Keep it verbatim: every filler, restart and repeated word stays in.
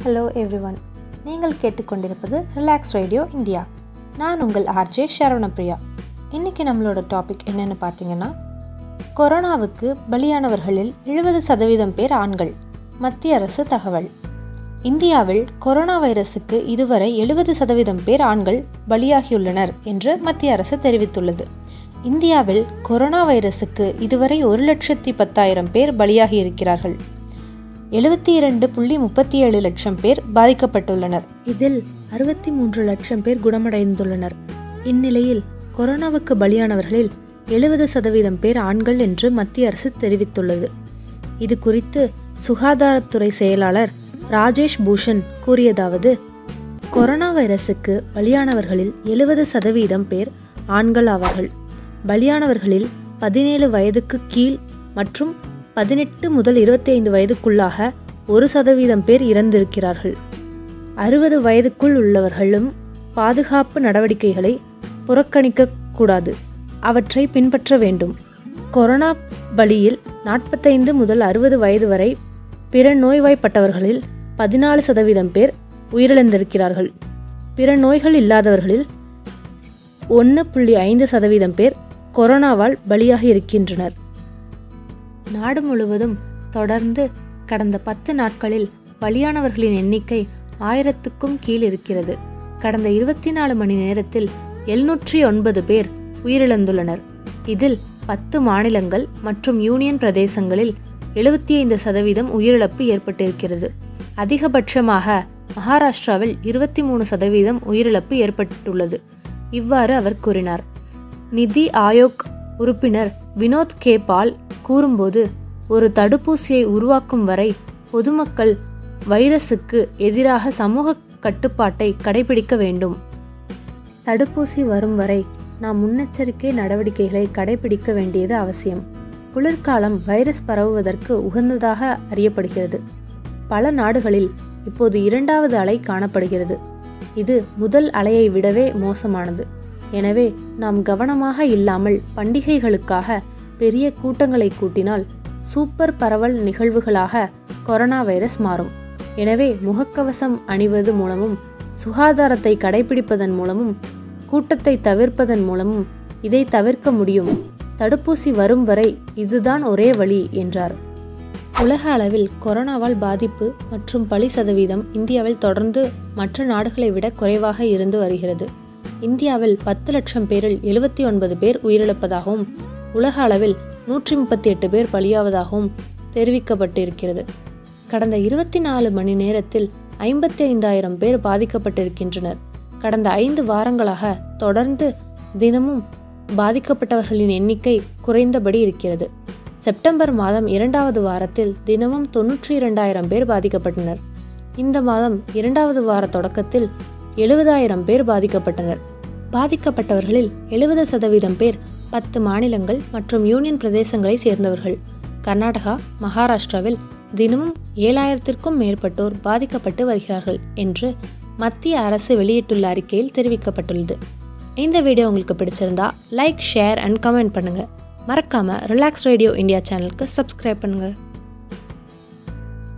Hello everyone, நீங்கள் கேட்டுக்கொண்டிருப்பது relax radio India. நான் உங்கள் ஆர்ஜே சரவணப்பிரியா. இன்றைக்கி நம்மளோட டாபிக் என்னென்னு பார்த்தீங்கன்னா, கொரோனாவுக்கு பலியானவர்களில் எழுபது சதவீதம் பேர் ஆண்கள். மத்திய அரசு தகவல். இந்தியாவில் கொரோனா வைரஸுக்கு இதுவரை எழுபது சதவீதம் பேர் ஆண்கள் பலியாகியுள்ளனர் என்று மத்திய அரசு தெரிவித்துள்ளது. இந்தியாவில் கொரோனா வைரஸுக்கு இதுவரை ஒரு லட்சத்தி பத்தாயிரம் பேர் பலியாகி இருக்கிறார்கள். எழுபத்தி இரண்டு புள்ளி முப்பத்தி ஏழு லட்சம் பேர் பாதிக்கப்பட்டுள்ளனர். இதில் அறுபத்தி மூன்று லட்சம் பேர் குணமடைந்துள்ளனர். இந்நிலையில் கொரோனாவுக்கு பலியானவர்களில் எழுபது சதவீதம் பேர் ஆண்கள் என்று மத்திய அரசு தெரிவித்துள்ளது. இது குறித்து சுகாதாரத்துறை செயலாளர் ராஜேஷ் பூஷன் கூறியதாவது: கொரோனா வைரஸுக்கு பலியானவர்களில் எழுபது சதவீதம் பேர் ஆண்கள் ஆவார்கள். பலியானவர்களில் பதினேழு வயதுக்கு கீழ் மற்றும் பதினெட்டு முதல் இருபத்தி ஐந்து வயதுக்குள்ளாக ஒரு சதவீதம் பேர் இறந்திருக்கிறார்கள். அறுபது வயதுக்குள் உள்ளவர்களும் பாதுகாப்பு நடவடிக்கைகளை புறக்கணிக்க கூடாது, அவற்றை பின்பற்ற வேண்டும். கொரோனா பலியில் நாற்பத்தைந்து முதல் அறுபது வயது வரை பிற நோய்வாய்ப்பட்டவர்களில் பதினாலு சதவீதம் பேர் உயிரிழந்திருக்கிறார்கள். பிற நோய்கள் இல்லாதவர்களில் ஒன்று புள்ளி ஐந்து சதவீதம் பேர் கொரோனாவால் பலியாகி இருக்கின்றனர். நாடு முழுவதும் தொடர்ந்து கடந்த பத்து நாட்களில் பலியானவர்களின் எண்ணிக்கை ஆயிரத்துக்கும் கீழ் இருக்கிறது. கடந்த இருபத்தி நாலு மணி நேரத்தில் எழுநூற்றி ஒன்பது பேர் உயிரிழந்துள்ளனர். இதில் பத்து மாநிலங்கள் மற்றும் யூனியன் பிரதேசங்களில் எழுபத்தி ஐந்து சதவீதம் உயிரிழப்பு ஏற்பட்டிருக்கிறது. அதிகபட்சமாக மகாராஷ்டிராவில் இருபத்தி மூணு சதவீதம் உயிரிழப்பு ஏற்பட்டுள்ளது. இவ்வாறு அவர் கூறினார். நிதி ஆயோக் உறுப்பினர் வினோத் கே பால் கூறும்போது, ஒரு தடுப்பூசியை உருவாக்கும் வரை பொதுமக்கள் வைரசுக்கு எதிராக சமூக கட்டுப்பாட்டை கடைபிடிக்க வேண்டும். தடுப்பூசி வரும் வரை நாம் முன்னெச்சரிக்கை நடவடிக்கைகளை கடைபிடிக்க வேண்டியது அவசியம். குளிர்காலம் வைரஸ் பரவுவதற்கு உகந்ததாக அறியப்படுகிறது. பல நாடுகளில் இப்போது இரண்டாவது அலை காணப்படுகிறது. இது முதல் அலையை விடவே மோசமானது. எனவே நாம் கவனமாக இல்லாமல் பண்டிகைகளுக்காக பெரிய கூட்டங்களை கூட்டினால் சூப்பர் பரவல் நிகழ்வுகளாக கொரோனா வைரஸ் மாறும். எனவே முகக்கவசம் அணிவது மூலமும் சுகாதாரத்தை கடைபிடிப்பதன் மூலமும் கூட்டத்தை தவிர்ப்பதன் மூலமும் இதை தவிர்க்க முடியும். தடுப்பூசி வரும் வரை இதுதான் ஒரே வழி என்றார். உலக அளவில் கொரோனாவால் பாதிப்பு மற்றும் பலி சதவீதம் இந்தியாவில் தொடர்ந்து மற்ற நாடுகளை விட குறைவாக இருந்து வருகிறது. இந்தியாவில் பத்து லட்சம் பேரில் எழுபத்தி ஒன்பது பேர் உயிரிழப்பதாகவும் உலக அளவில் நூற்றி முப்பத்தி எட்டு பேர் பலியாவதாகவும் தெரிவிக்கப்பட்டிருக்கிறது. கடந்த இருபத்தி நாலு மணி நேரத்தில் ஐம்பத்தி ஐந்தாயிரம் பேர் பாதிக்கப்பட்டிருக்கின்றனர். கடந்த ஐந்து வாரங்களாக தொடர்ந்து தினமும் பாதிக்கப்பட்டவர்களின் எண்ணிக்கை குறைந்தபடி இருக்கிறது. செப்டம்பர் மாதம் இரண்டாவது வாரத்தில் தினமும் தொன்னூற்றி இரண்டாயிரம் பேர் பாதிக்கப்பட்டனர். இந்த மாதம் இரண்டாவது வார தொடக்கத்தில் எழுபதாயிரம் பேர் பாதிக்கப்பட்டனர். பாதிக்கப்பட்டவர்களில் எழுபது சதவீதம் பேர் பத்து மாநிலங்கள் மற்றும் யூனியன் பிரதேசங்களை சேர்ந்தவர்கள். கர்நாடகா, மகாராஷ்டிராவில் தினமும் ஏழாயிரத்திற்கும் மேற்பட்டோர் பாதிக்கப்பட்டு வருகிறார்கள் என்று மத்திய அரசு வெளியிட்டுள்ள அறிக்கையில் தெரிவிக்கப்பட்டுள்ளது. இந்த வீடியோ உங்களுக்கு பிடிச்சிருந்தா லைக், ஷேர் அண்ட் கமெண்ட் பண்ணுங்க. மறக்காம ரிலாக்ஸ் ரேடியோ இந்தியா சேனலுக்கு சப்ஸ்கிரைப் பண்ணுங்க.